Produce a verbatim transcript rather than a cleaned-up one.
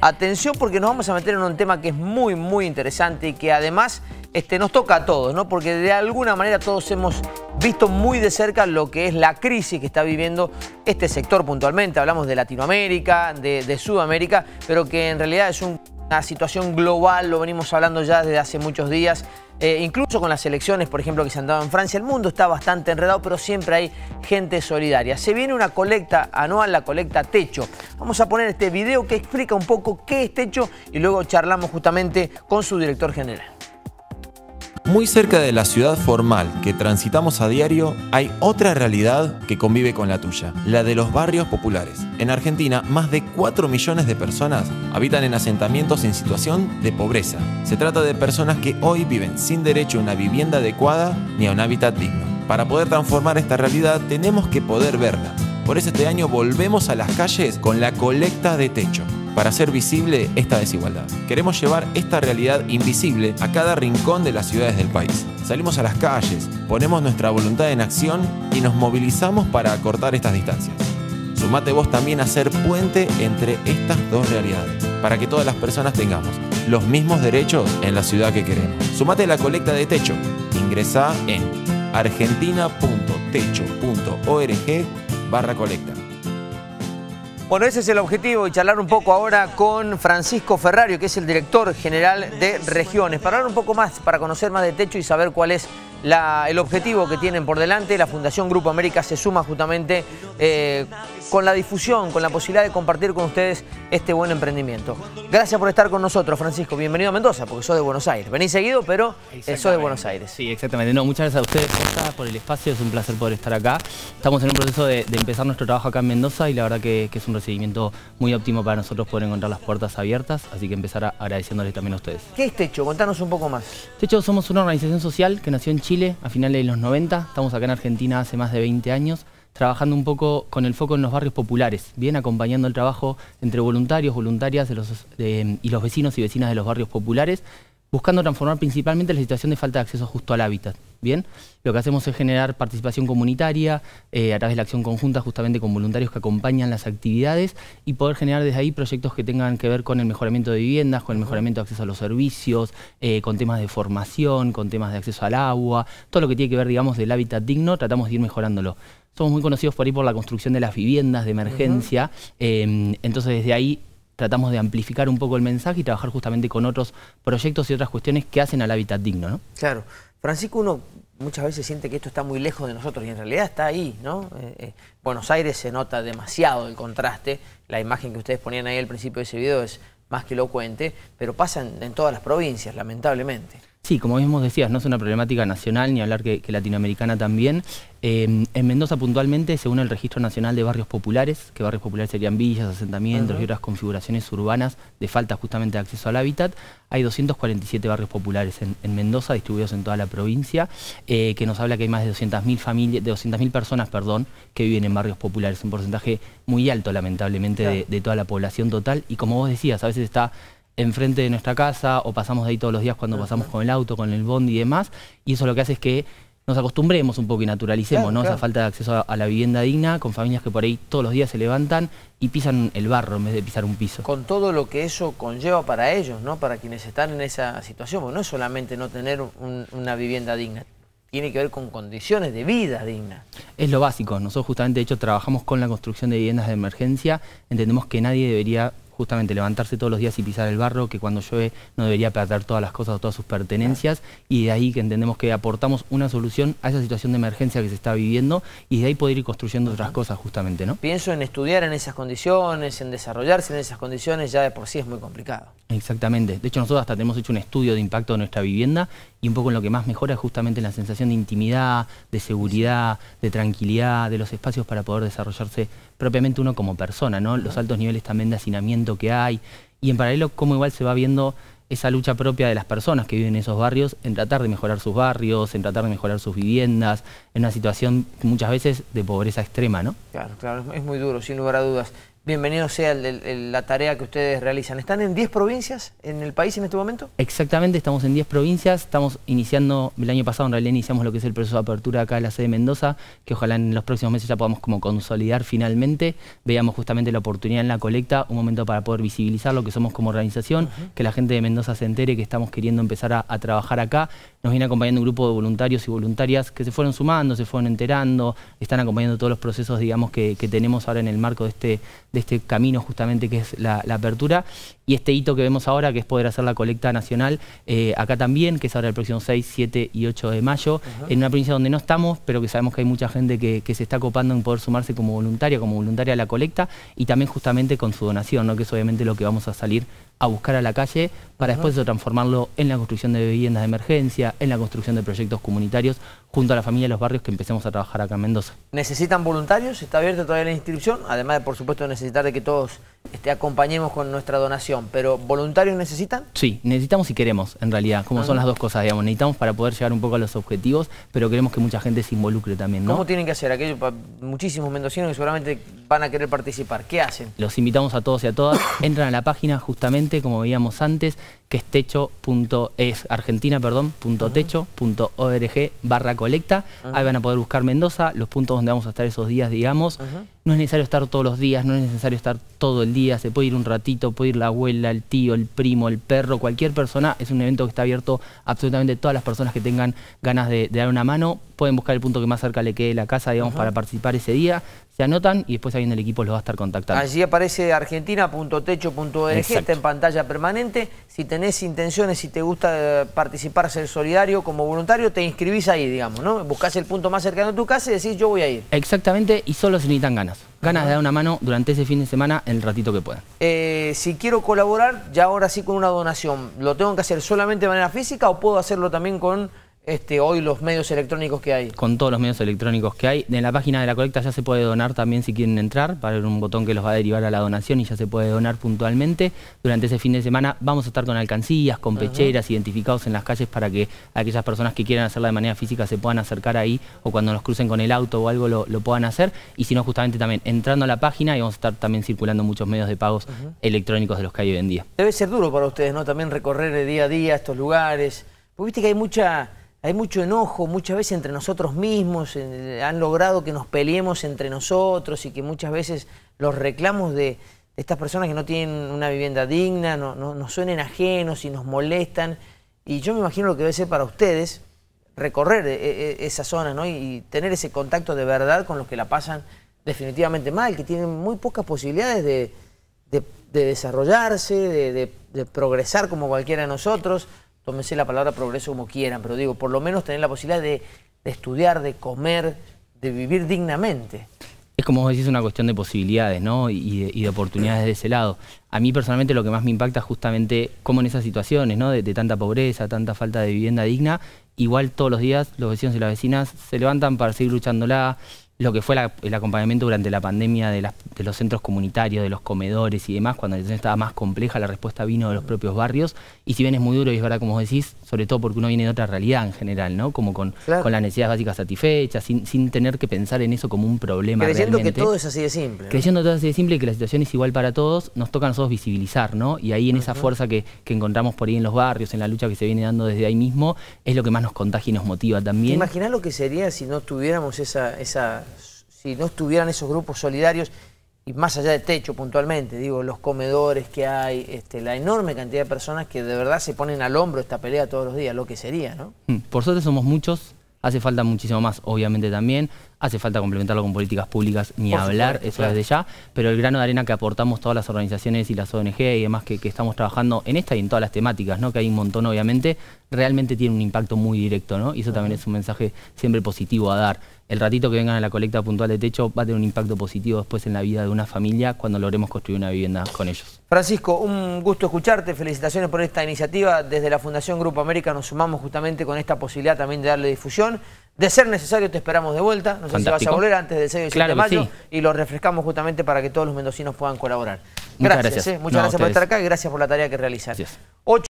Atención, porque nos vamos a meter en un tema que es muy, muy interesante y que además este, nos toca a todos, ¿no? Porque de alguna manera todos hemos visto muy de cerca lo que es la crisis que está viviendo este sector puntualmente. Hablamos de Latinoamérica, de, de Sudamérica, pero que en realidad es un... una situación global, lo venimos hablando ya desde hace muchos días, eh, incluso con las elecciones, por ejemplo, que se han dado en Francia. El mundo está bastante enredado, pero siempre hay gente solidaria. Se viene una colecta anual, la colecta Techo. Vamos a poner este video que explica un poco qué es Techo y luego charlamos justamente con su director general. Muy cerca de la ciudad formal que transitamos a diario, hay otra realidad que convive con la tuya, la de los barrios populares. En Argentina, más de cuatro millones de personas habitan en asentamientos en situación de pobreza. Se trata de personas que hoy viven sin derecho a una vivienda adecuada ni a un hábitat digno. Para poder transformar esta realidad, tenemos que poder verla. Por eso este año volvemos a las calles con la colecta de Techo, para hacer visible esta desigualdad. Queremos llevar esta realidad invisible a cada rincón de las ciudades del país. Salimos a las calles, ponemos nuestra voluntad en acción y nos movilizamos para acortar estas distancias. Sumate vos también a ser puente entre estas dos realidades, para que todas las personas tengamos los mismos derechos en la ciudad que queremos. Sumate a la colecta de Techo. Ingresá en argentina punto techo punto org barra colecta. Bueno, ese es el objetivo y charlar un poco ahora con Francisco Ferrario, que es el director general de Regiones. Para hablar un poco más, para conocer más de Techo y saber cuál es la, el objetivo que tienen por delante. La Fundación Grupo América se suma justamente eh, con la difusión, con la posibilidad de compartir con ustedes este buen emprendimiento. Gracias por estar con nosotros, Francisco. Bienvenido a Mendoza, porque sos de Buenos Aires. Venís seguido, pero eh, sos de Buenos Aires. Sí, exactamente. No, muchas gracias a ustedes Costa, por el espacio. Es un placer poder estar acá. Estamos en un proceso de, de empezar nuestro trabajo acá en Mendoza y la verdad que, que es un recibimiento muy óptimo para nosotros poder encontrar las puertas abiertas, así que empezar a, agradeciéndoles también a ustedes. ¿Qué es Techo? Contanos un poco más. Techo somos una organización social que nació en Chile a finales de los noventa, estamos acá en Argentina hace más de veinte años, trabajando un poco con el foco en los barrios populares, bien acompañando el trabajo entre voluntarios, voluntarias de los, de, y los vecinos y vecinas de los barrios populares, buscando transformar principalmente la situación de falta de acceso justo al hábitat. Bien, lo que hacemos es generar participación comunitaria eh, a través de la acción conjunta justamente con voluntarios que acompañan las actividades y poder generar desde ahí proyectos que tengan que ver con el mejoramiento de viviendas, con el mejoramiento de acceso a los servicios, eh, con temas de formación, con temas de acceso al agua, todo lo que tiene que ver, digamos, del hábitat digno, tratamos de ir mejorándolo. Somos muy conocidos por ahí por la construcción de las viviendas de emergencia, uh-huh. eh, entonces desde ahí tratamos de amplificar un poco el mensaje y trabajar justamente con otros proyectos y otras cuestiones que hacen al hábitat digno, ¿no? Claro. Francisco, uno muchas veces siente que esto está muy lejos de nosotros y en realidad está ahí, ¿no? Eh, eh, Buenos Aires se nota demasiado el contraste. La imagen que ustedes ponían ahí al principio de ese video es más que elocuente, pero pasa en, en todas las provincias, lamentablemente. Sí, como mismo decías, no es una problemática nacional, ni hablar que, que latinoamericana también. Eh, en Mendoza puntualmente, según el Registro Nacional de Barrios Populares, que barrios populares serían villas, asentamientos uh-huh. y otras configuraciones urbanas de falta justamente de acceso al hábitat, hay doscientos cuarenta y siete barrios populares en, en Mendoza, distribuidos en toda la provincia, eh, que nos habla que hay más de doscientas mil familias, de doscientas mil personas, perdón, que viven en barrios populares, un porcentaje muy alto, lamentablemente, claro. de, de toda la población total. Y como vos decías, a veces está enfrente de nuestra casa o pasamos de ahí todos los días cuando pasamos con el auto, con el bondi y demás, y eso lo que hace es que nos acostumbremos un poco y naturalicemos, claro, ¿no? Claro. Esa falta de acceso a, a la vivienda digna, con familias que por ahí todos los días se levantan y pisan el barro en vez de pisar un piso. Con todo lo que eso conlleva para ellos, ¿no? Para quienes están en esa situación, porque no es solamente no tener un, una vivienda digna, tiene que ver con condiciones de vida digna. Es lo básico. Nosotros justamente, de hecho, trabajamos con la construcción de viviendas de emergencia. Entendemos que nadie debería justamente levantarse todos los días y pisar el barro, que cuando llueve no debería perder todas las cosas o todas sus pertenencias, y de ahí que entendemos que aportamos una solución a esa situación de emergencia que se está viviendo y de ahí poder ir construyendo otras cosas justamente, ¿no? Pienso en estudiar en esas condiciones, en desarrollarse en esas condiciones, ya de por sí es muy complicado. Exactamente. De hecho, nosotros hasta tenemos hecho un estudio de impacto de nuestra vivienda y un poco en lo que más mejora es justamente la sensación de intimidad, de seguridad, de tranquilidad, de los espacios para poder desarrollarse propiamente uno como persona, ¿no? Los altos niveles también de hacinamiento que hay y en paralelo cómo igual se va viendo esa lucha propia de las personas que viven en esos barrios en tratar de mejorar sus barrios, en tratar de mejorar sus viviendas, en una situación muchas veces de pobreza extrema, ¿no? Claro, claro, es muy duro, sin lugar a dudas. bienvenido sea el, el, el, la tarea que ustedes realizan. ¿Están en diez provincias en el país en este momento? Exactamente, estamos en diez provincias, estamos iniciando, el año pasado en realidad iniciamos lo que es el proceso de apertura acá en la sede de Mendoza, que ojalá en los próximos meses ya podamos como consolidar finalmente. Veíamos justamente la oportunidad en la colecta, un momento para poder visibilizar lo que somos como organización, uh-huh. que la gente de Mendoza se entere que estamos queriendo empezar a, a trabajar acá. Nos viene acompañando un grupo de voluntarios y voluntarias que se fueron sumando, se fueron enterando, están acompañando todos los procesos, digamos, que, que tenemos ahora en el marco de este, de este camino justamente que es la, la apertura. Y este hito que vemos ahora, que es poder hacer la colecta nacional, eh, acá también, que es ahora el próximo seis, siete y ocho de mayo, uh-huh. en una provincia donde no estamos, pero que sabemos que hay mucha gente que, que se está copando en poder sumarse como voluntaria, como voluntaria a la colecta, y también justamente con su donación, ¿no? Que es obviamente lo que vamos a salir a buscar a la calle para uh-huh. después de transformarlo en la construcción de viviendas de emergencia, en la construcción de proyectos comunitarios, junto a la familia de los barrios que empecemos a trabajar acá en Mendoza. ¿Necesitan voluntarios? ¿Está abierta todavía la inscripción? Además de, por supuesto, necesitar de que todos este, acompañemos con nuestra donación. ¿Pero voluntarios necesitan? Sí, necesitamos y queremos, en realidad, como uh-huh. son las dos cosas, digamos. Necesitamos para poder llegar un poco a los objetivos, pero queremos que mucha gente se involucre también, ¿no? ¿Cómo tienen que hacer? Aquellos muchísimos mendocinos que seguramente van a querer participar. ¿Qué hacen? Los invitamos a todos y a todas. Entran a la página justamente, como veíamos antes, que es techo. es argentina, perdón, punto techo punto org barra colecta. Uh-huh. Ahí van a poder buscar Mendoza, los puntos donde vamos a estar esos días, digamos. Uh-huh. No es necesario estar todos los días, no es necesario estar todo el día, se puede ir un ratito, puede ir la abuela, el tío, el primo, el perro, cualquier persona. Es un evento que está abierto a absolutamente todas las personas que tengan ganas de, de dar una mano. Pueden buscar el punto que más cerca le quede de la casa, digamos, uh-huh. para participar ese día. Se anotan y después alguien del equipo los va a estar contactando. Allí aparece argentina punto techo punto org, está en pantalla permanente. Si tenés intenciones, si te gusta participar, ser solidario como voluntario, te inscribís ahí, digamos, ¿no? Buscás el punto más cercano de tu casa y decís, yo voy a ir. Exactamente, y solo se necesitan ganas. Ganas uh-huh. de dar una mano durante ese fin de semana en el ratito que puedan. Eh, si quiero colaborar, ya ahora sí con una donación, ¿lo tengo que hacer solamente de manera física o puedo hacerlo también con... Este, hoy los medios electrónicos que hay? Con todos los medios electrónicos que hay. En la página de la colecta ya se puede donar también si quieren entrar, para ver un botón que los va a derivar a la donación y ya se puede donar puntualmente. Durante ese fin de semana vamos a estar con alcancías, con pecheras, uh-huh. identificados en las calles para que aquellas personas que quieran hacerla de manera física se puedan acercar ahí o cuando nos crucen con el auto o algo lo, lo puedan hacer. Y si no, justamente también entrando a la página y vamos a estar también circulando muchos medios de pagos uh-huh. electrónicos de los que hay hoy en día. Debe ser duro para ustedes, ¿no? También recorrer de día a día estos lugares. Porque viste que hay mucha... Hay mucho enojo, muchas veces entre nosotros mismos, eh, han logrado que nos peleemos entre nosotros y que muchas veces los reclamos de, de estas personas que no tienen una vivienda digna no, no, nos suenen ajenos y nos molestan. Y yo me imagino lo que debe ser para ustedes recorrer eh, eh, esa zona, ¿no? y, y tener ese contacto de verdad con los que la pasan definitivamente mal, que tienen muy pocas posibilidades de, de, de desarrollarse, de, de, de progresar como cualquiera de nosotros. Tómense la palabra progreso como quieran, pero digo, por lo menos tener la posibilidad de, de estudiar, de comer, de vivir dignamente. Es como vos decís, una cuestión de posibilidades, ¿no? Y de, y de oportunidades de ese lado. A mí personalmente lo que más me impacta es justamente cómo en esas situaciones, ¿no? De, de tanta pobreza, tanta falta de vivienda digna, igual todos los días los vecinos y las vecinas se levantan para seguir luchándola. Lo que fue la, el acompañamiento durante la pandemia de, las, de los centros comunitarios, de los comedores y demás, cuando la situación estaba más compleja, la respuesta vino de los propios barrios. Y si bien es muy duro, y es verdad, como vos decís, sobre todo porque uno viene de otra realidad en general, ¿no? Como con, claro. con las necesidades básicas satisfechas, sin, sin tener que pensar en eso como un problema creyendo realmente. Que todo es así de simple, ¿no? Creyendo que todo es así de simple y que la situación es igual para todos, nos toca a nosotros visibilizar, ¿no? Y ahí en uh-huh. esa fuerza que, que encontramos por ahí en los barrios, en la lucha que se viene dando desde ahí mismo, es lo que más nos contagia y nos motiva también. ¿Te imaginás lo que sería si no tuviéramos esa... esa... si no estuvieran esos grupos solidarios, y más allá de techo puntualmente, digo, los comedores que hay, este, la enorme cantidad de personas que de verdad se ponen al hombro esta pelea todos los días, lo que sería, ¿no? Por suerte somos muchos, hace falta muchísimo más, obviamente también, hace falta complementarlo con políticas públicas, ni Por hablar, supuesto, eso claro. desde ya, pero el grano de arena que aportamos todas las organizaciones y las O N G y demás que, que estamos trabajando en esta y en todas las temáticas, ¿no? Que hay un montón obviamente, realmente tiene un impacto muy directo, ¿no? Y eso también uh-huh. es un mensaje siempre positivo a dar. El ratito que vengan a la colecta puntual de techo va a tener un impacto positivo después en la vida de una familia cuando logremos construir una vivienda con ellos. Francisco, un gusto escucharte, felicitaciones por esta iniciativa. Desde la Fundación Grupo América nos sumamos justamente con esta posibilidad también de darle difusión. De ser necesario te esperamos de vuelta, no sé Fantástico. si vas a volver antes del seis y siete claro de mayo sí. y lo refrescamos justamente para que todos los mendocinos puedan colaborar. Gracias, Muchas gracias, ¿eh? Muchas no, gracias por estar acá y gracias por la tarea que realizan.